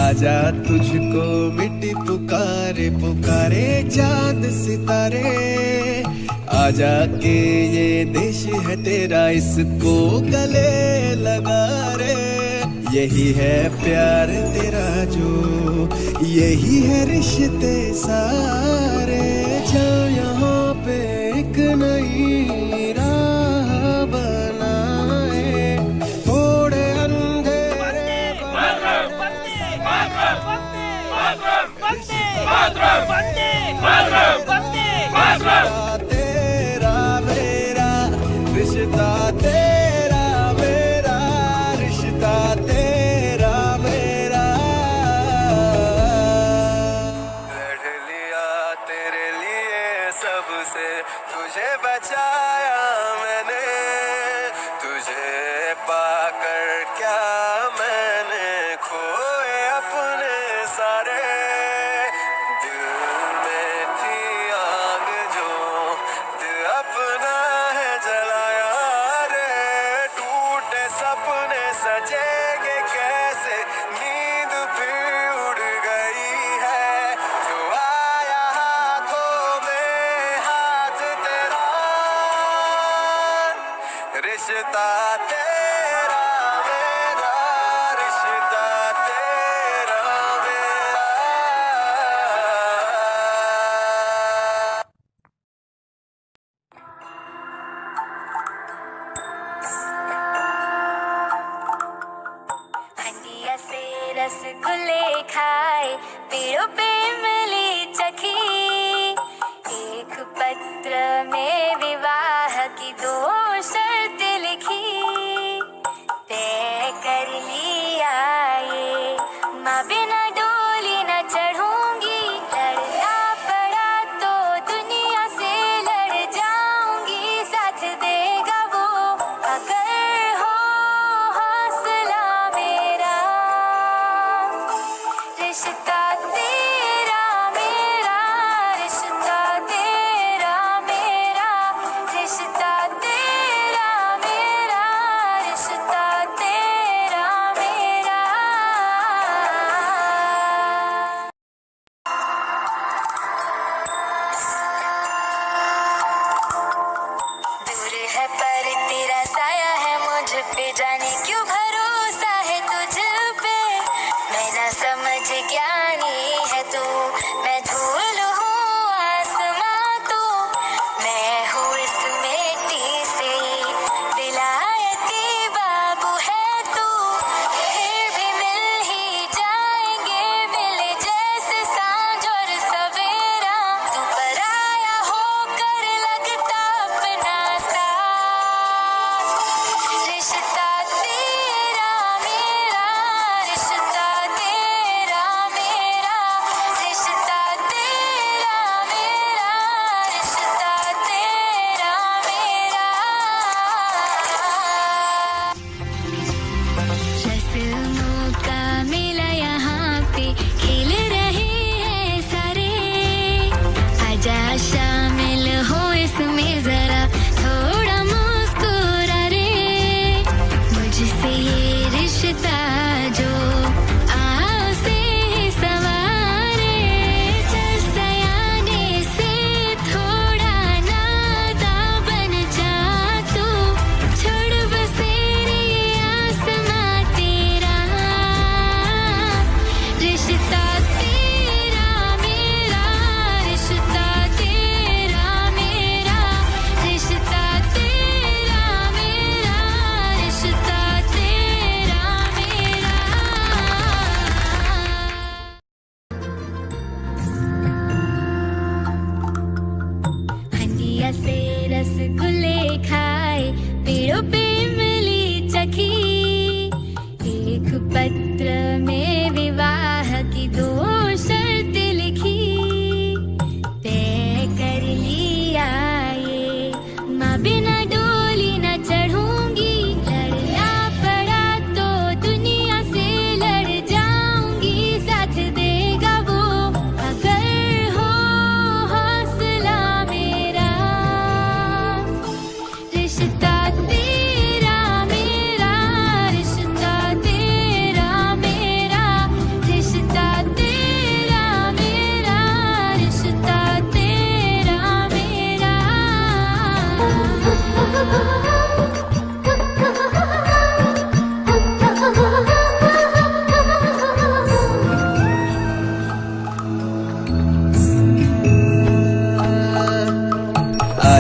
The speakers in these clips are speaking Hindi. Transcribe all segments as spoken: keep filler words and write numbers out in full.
आजा तुझको मिट्टी पुकारे पुकारे चांद सितारे, आजा के ये देश है तेरा इसको गले लगा रे। यही है प्यार तेरा जो, यही है रिश्ते सारे। जा यहाँ पे एक नई राह बनाए, थोड़े अंधेरे तेरा मेरा रिश्ता, तेरा मेरा रिश्ता, तेरा मेरा। लड़ लिया तेरे लिए सबसे, तुझे बचाया मैंने, तुझे पाकर क्या मैंने खोए अपने सारे। दिल में थी आग जो दिल अपना है जलाया रे। टूटे सपने सजेंगे कैसे, नींद भी उड़ गई है। जो आया हाथों में हाथ तेरा, रिश्ता तेरा मेरा रिश्ता, तेरा मेरा। हंडिया से रसगुल्ले खाए, पेड़ों पे मिली चखी, एक पत्र में विवाह की दो शर्त लिखी। तय कर लिया ये माँ बिना डोली न चढ़ूंगी, लड़ना पड़ा तो दुनिया से लड़ जाऊंगी। साथ देगा वो अगर हो हौसला मेरा, रिश्ता तेरा मेरा रिश्ता, तेरा मेरा रिश्ता, तेरा मेरा रिश्ता, तेरा मेरा। दूर है पर तेरा साया है मुझ पे, जाने क्यों भरोसा है तुझ पे। मैं ना समझ ज्ञानी है तू, मैं धूल हूँ आसमां तू, मैं हूँ इस मिट्टी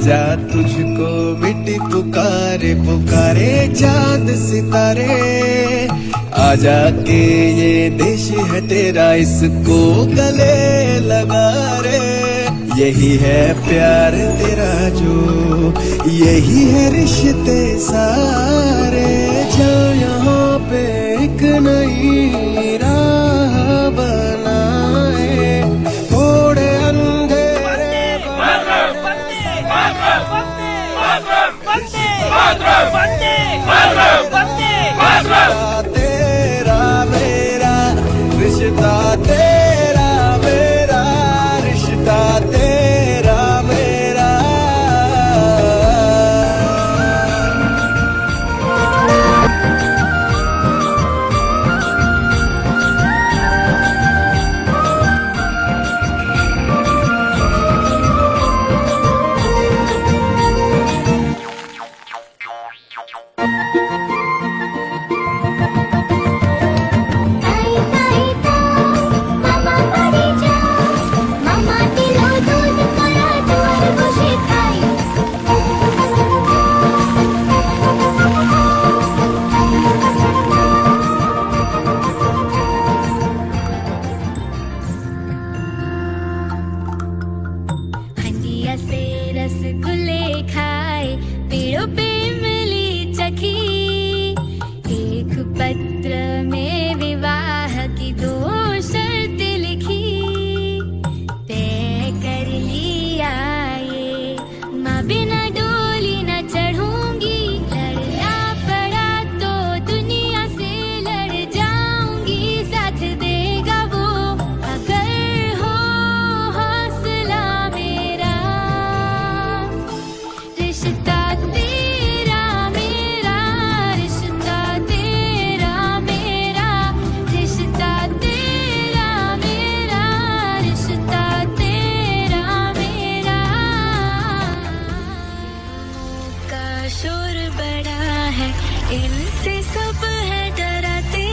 आजा तुझको मिट्टी पुकारे पुकारे चांद सितारे, आजा के ये देश है तेरा इसको गले लगा रे। यही है प्यार तेरा जो, यही है रिश्ते सारे। जो यहाँ पे एक नई राह बनाए, थोड़े अंधेरे तेरा मेरा रिश्ता, तेरा मेरा रिश्ता, तेरा मेरा। रसगुल्ले खाए, पेड़ों पे इमली चखी, एक पत्र में विवाह की दो शर्त लिखी। तय कर लिया ये, माँ बिना डोली न चढ़ूंगी, लड़ना पड़ा तो दुनिया से लड़ जाऊंगी। साथ देगा वो अगर हो हौसला मेरा, रिश्ता तेरा मेरा, रिश्ता तेरा मेरा, रिश्ता तेरा मेरा, रिश्ता तेरा मेरा। का शोर बड़ा है, इनसे सब है डराते,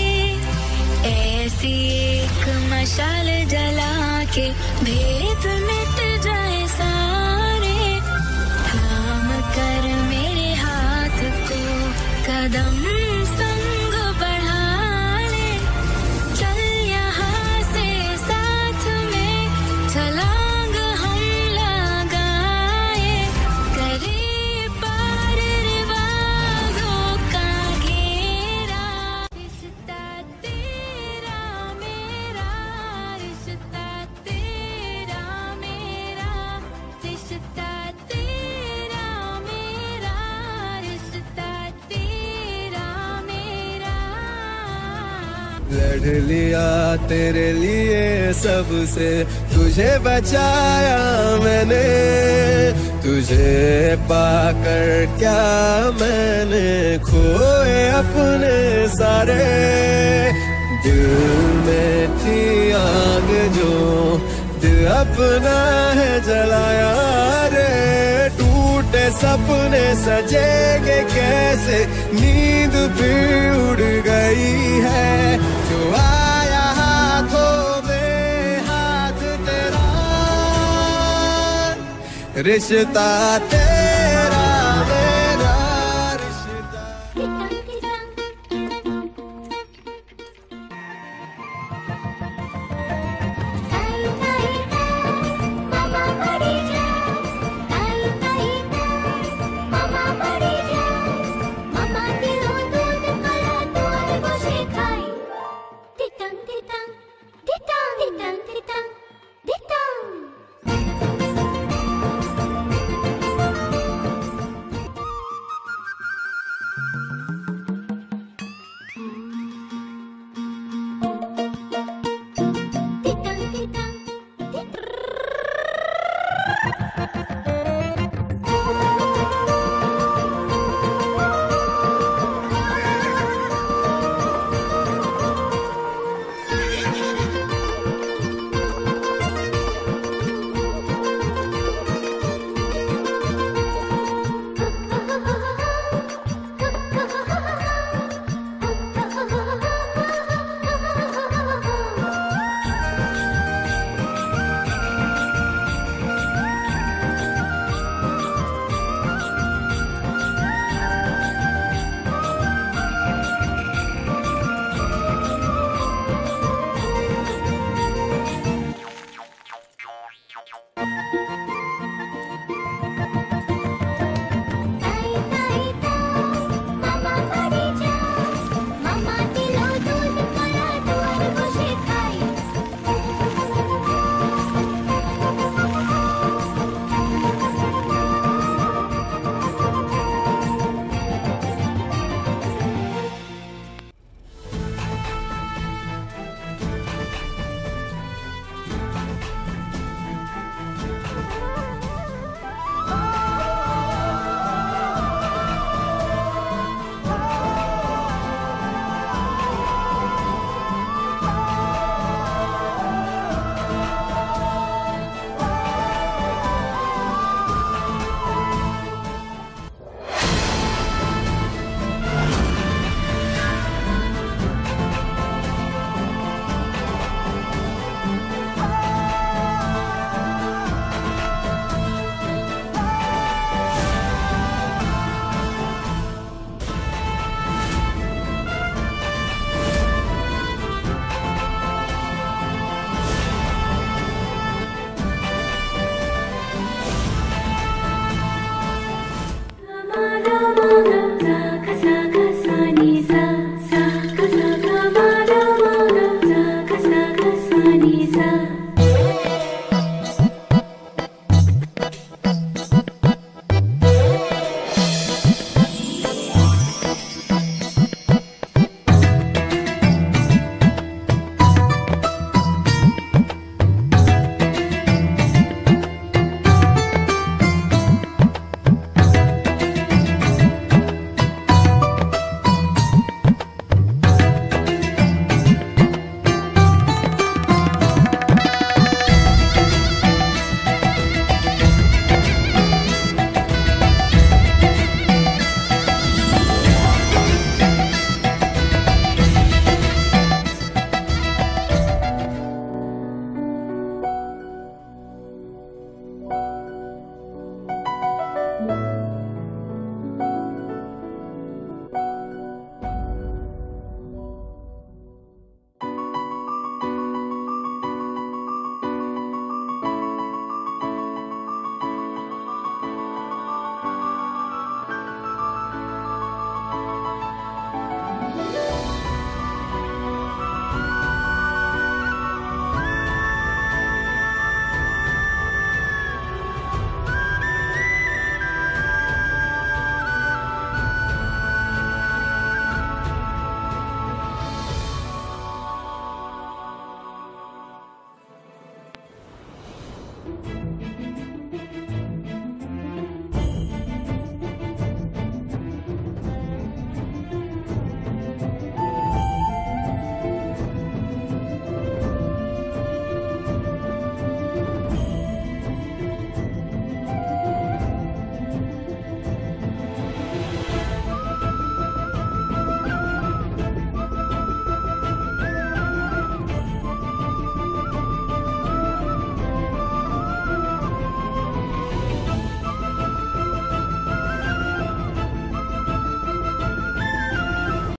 ऐसी एक मशाल जला के भेद मिट जाए सारे। थाम कर मेरे हाथ को कदम संग बढ़ा ले, चल यहाँ से साथ में छलांग हम लगाए, करे पार रिवाजों का घेरा। रिश्ता तेरा मेरा, रिश्ता तेरा मेरा, रिश्ता तेरा मेरा, रिश्ता तेरा मेरा। लड़ लिया तेरे लिए सबसे, तुझे बचाया मैंने, तुझे पाकर क्या मैंने खोए अपने सारे। दिल में थी आग जो दिल अपना है जलाया रे। टूटे सपने सजेंगे कैसे, नींद भी उड़ गई है। जो आया हाथों में हाथ तेरा, रिश्ता तेरा